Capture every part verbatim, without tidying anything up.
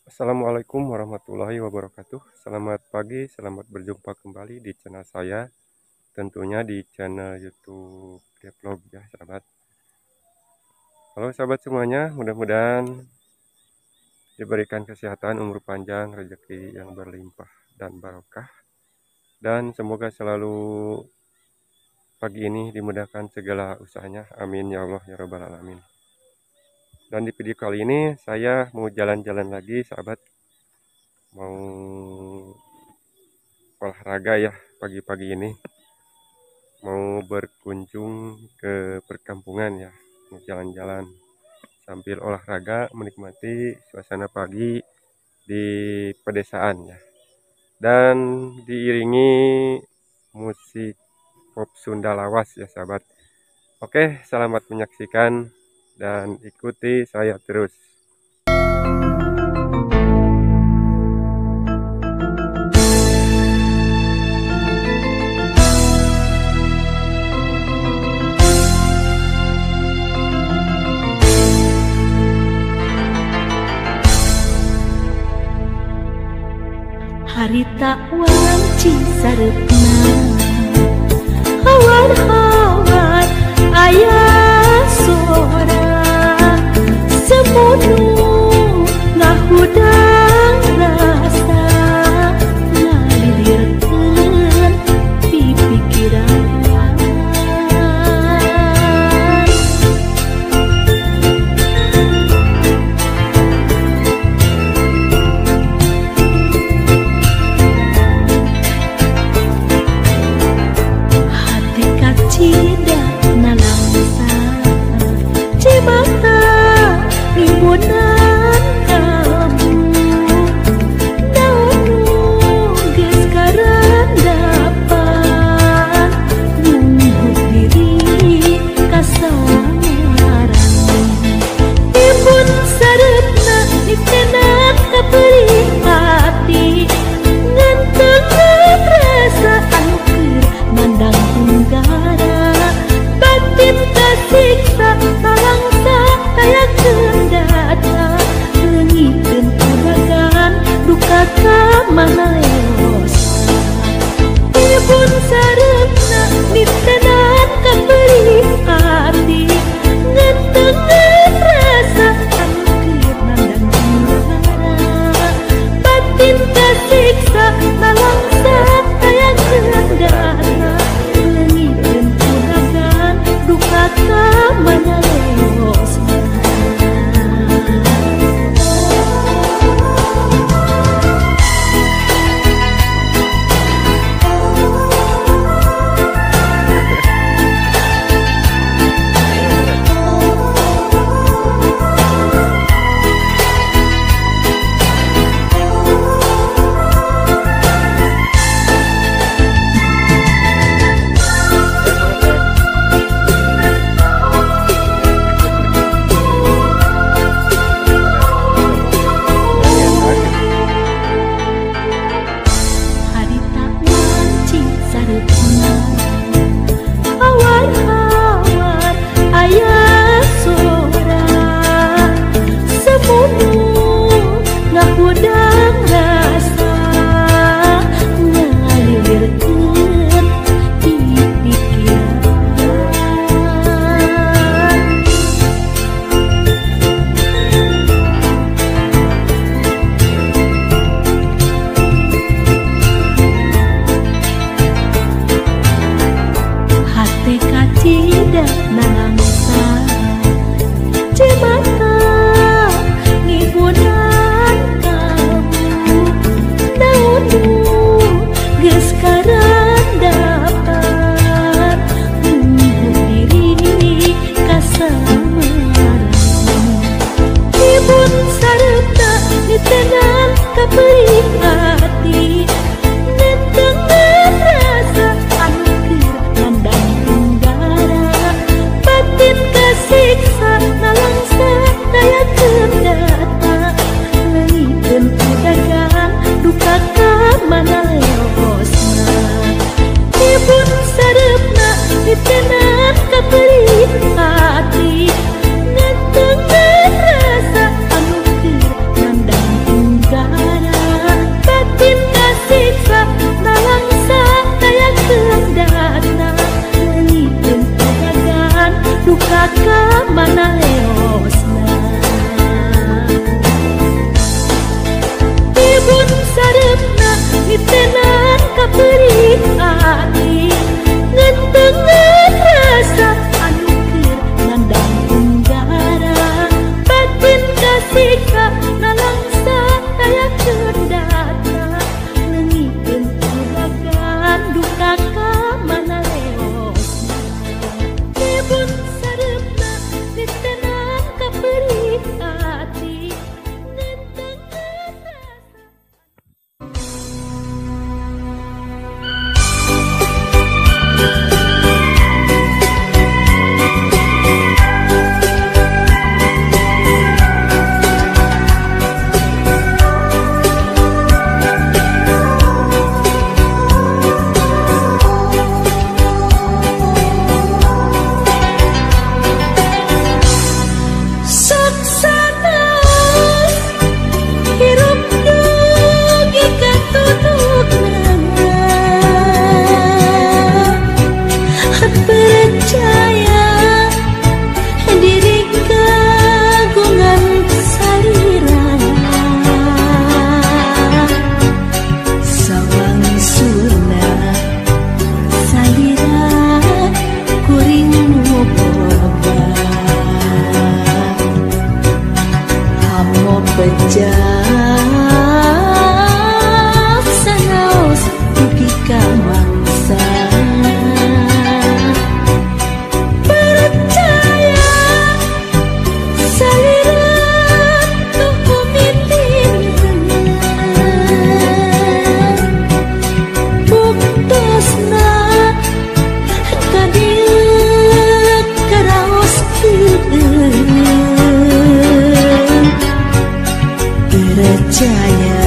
Assalamualaikum warahmatullahi wabarakatuh. Selamat pagi, selamat berjumpa kembali di channel saya. Tentunya di channel YouTube Devlog ya, sahabat. Halo sahabat semuanya, mudah-mudahan diberikan kesehatan, umur panjang, rezeki yang berlimpah dan barokah. Dan semoga selalu pagi ini dimudahkan segala usahanya. Amin ya Allah ya rabbal alamin. Dan di video kali ini saya mau jalan-jalan lagi, sahabat. Mau olahraga ya pagi-pagi ini, mau berkunjung ke perkampungan ya, mau jalan-jalan sambil olahraga, menikmati suasana pagi di pedesaan ya, dan diiringi musik pop Sunda lawas ya sahabat. Oke, selamat menyaksikan dan ikuti saya terus. Harita wanci sarepna hawan-hawan ayah sora semudu ngahudang rasa ngalilirkeun pipikiran. Cida nalangsa cimata ribuna pejah sanaos ugi kamangsa percaya salira tuhu mitingan puktosna kadieu karaos percaya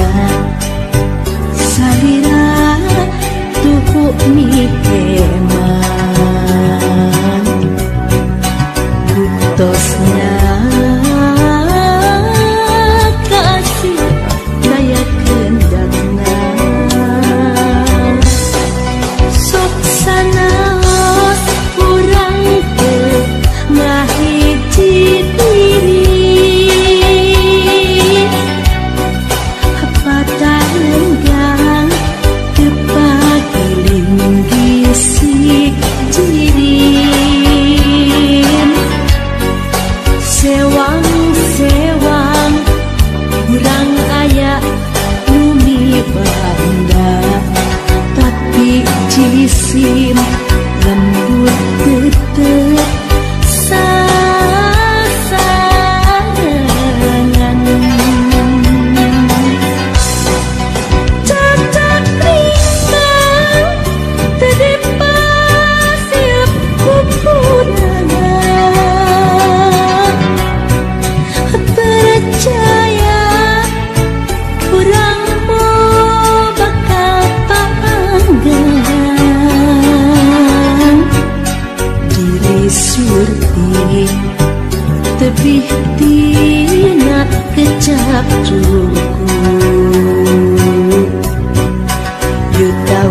salira tuhu miteman buktosna kasih daya kendakna sok sanaos urang teu ngahiji diri patanggang tepagiling gisik jirin sewang-sewang urang aya numi banda tapi jisim lembut tetep sasarangan cacak ringan tadi pasir kupunangan percaya kurang mau bakal panggang diri surti tebih tina kecap cukup yuta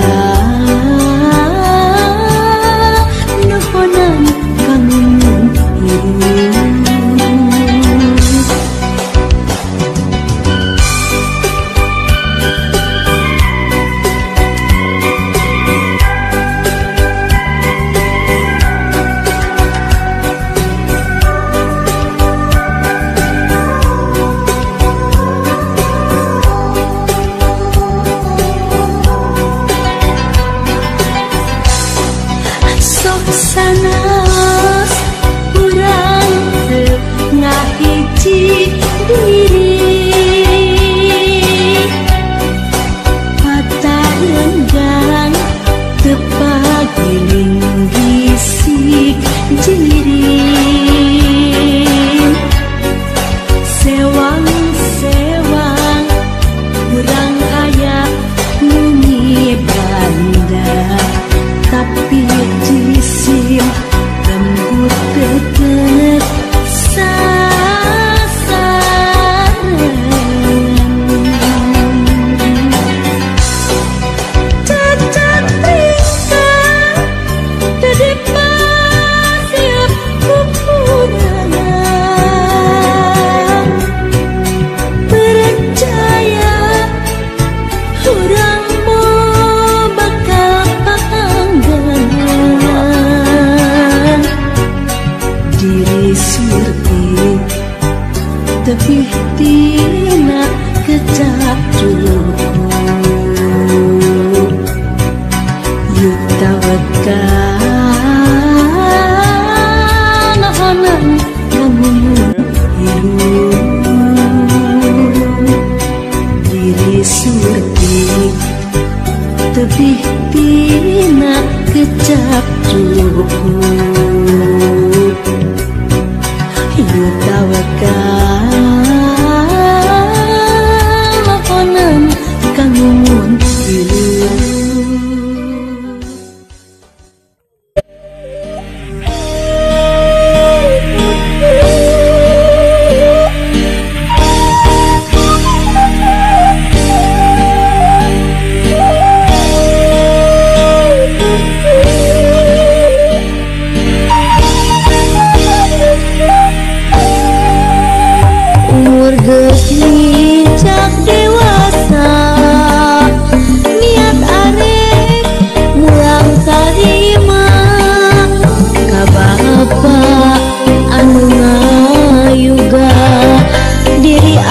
wakal nuhonan kangen hirup sok sanaos urang teu ngahiji diri patanggang tepagiling gisik jirin sewang-sewang urang aya numi banda tapi jisim lembut tetep sasarangan cacat ringkang tadi pasir kupunangan percaya urang mau bakal panggangan diri surti tebih tina kecap cukup yuta wakal nahonan ngamumun hirup diri surti tebih tina kecap cukup yuta wakal nahonan kangun hirup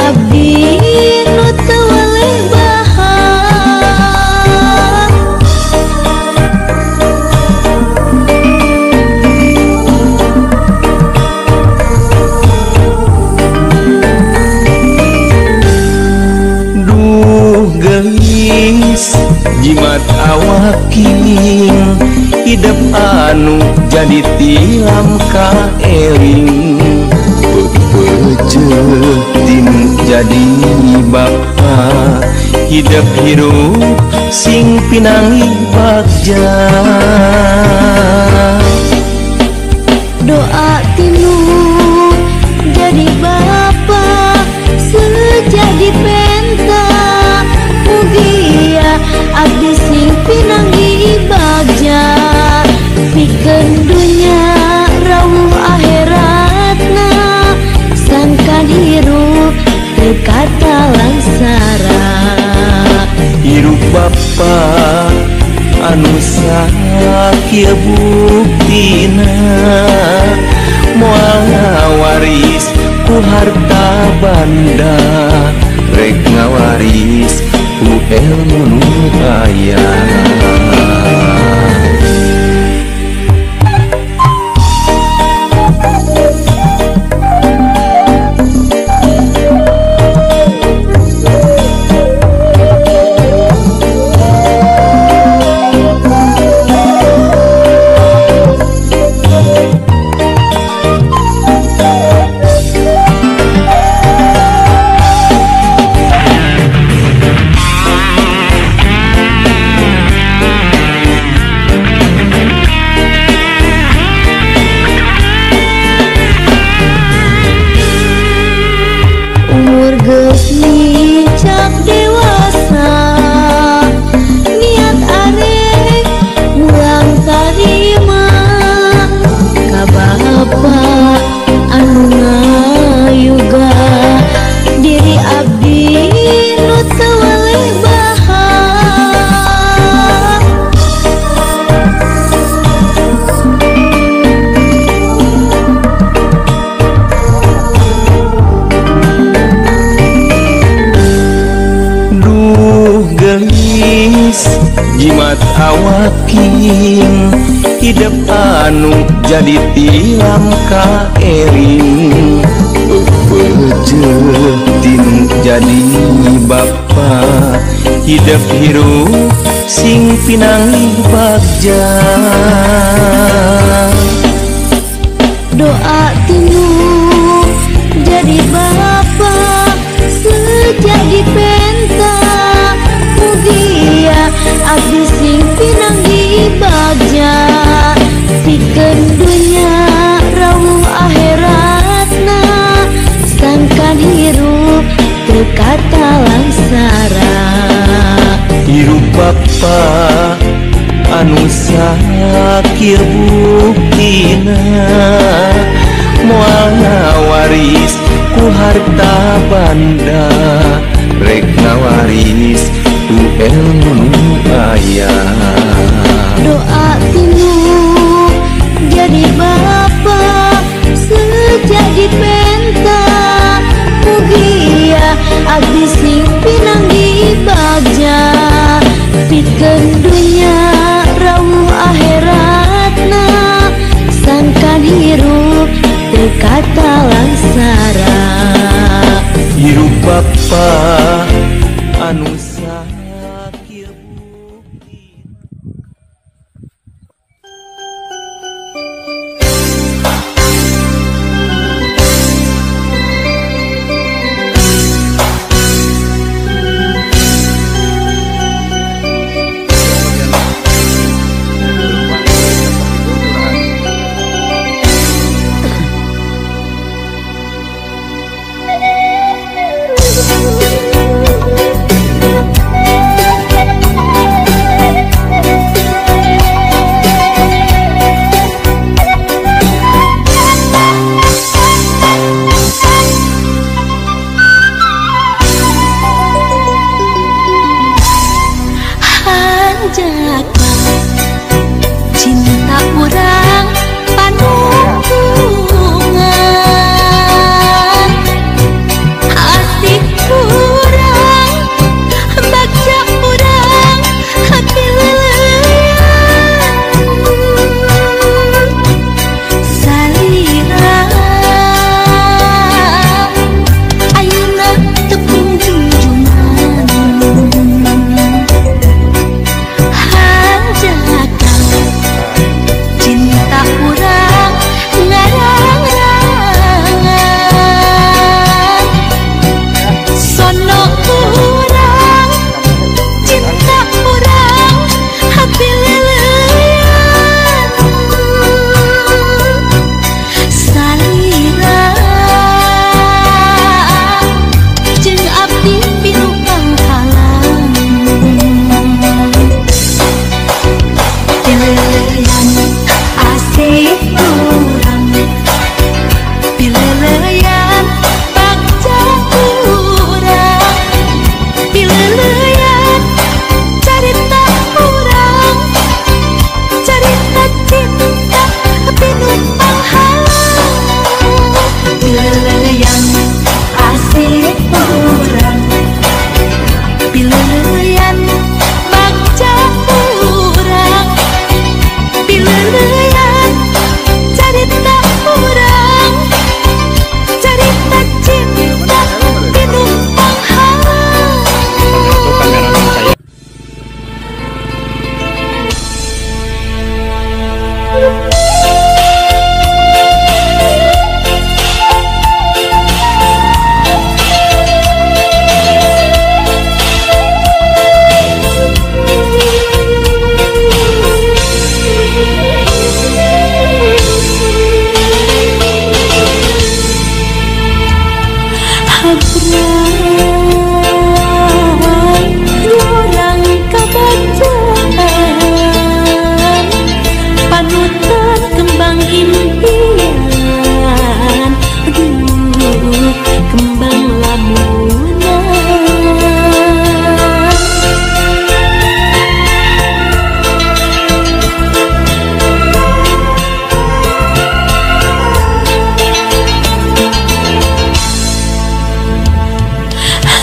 abdi nu teu waleh bahan. Duh geus jimat awaking hidup anu jadi tilam ka eling peupeujeuh tinu jadi bapa hidup hirup sing pinangi bagja. Doa tinu jadi bapa sejadi penta mugia abdi sing pinanggi bagja pikeun dunya rawuh akhiratna sangkan hirup teu kata langsara. Hirup bapa anu sakieu buktina moal ngawaris ku harta banda rek ngawaris ku ilmu nu aya. Umur geus licak dewasa niat arek mulang tarima ka bapa anu ngayuga diri abdi nu teu waleh bahan. Duh geus jimat awaking hidup anu jadi tilam ka eling peupeujeuh tinu jadi bapa hidup hirup sing pinangi bagja. Doa tinu jadi bapa sejadi penta mugia abdi sing pinanggi bagja pikeun dunya rawuh akhiratna sangkan hirup teu kata langsara. Hirup bapa anu sakieu buktina moal ngawaris ku harta banda rek ngawaris ku ilmu nu aya. Doa tinu jadi bapa sejadi penta mugia abdi sing pinanggi bagja pikeun dunya rawuh akhiratna sangkan hirup teu kata langsara. Hirup bapa anu sakieu buktina. Asik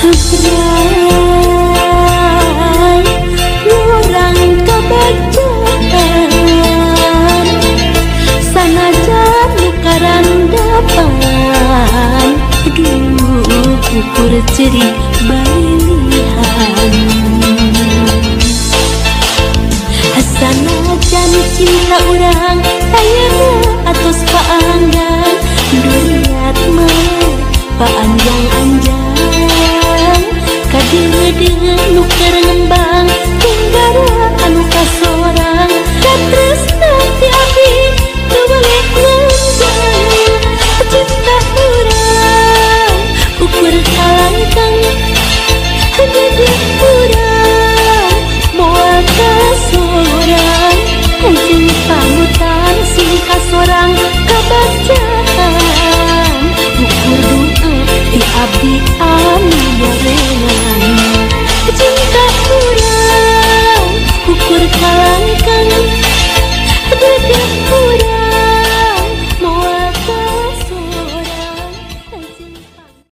Hebrai orang kebajikan sanajan nukaran dapan aduh ukur ceri balihan sanajan cinta urang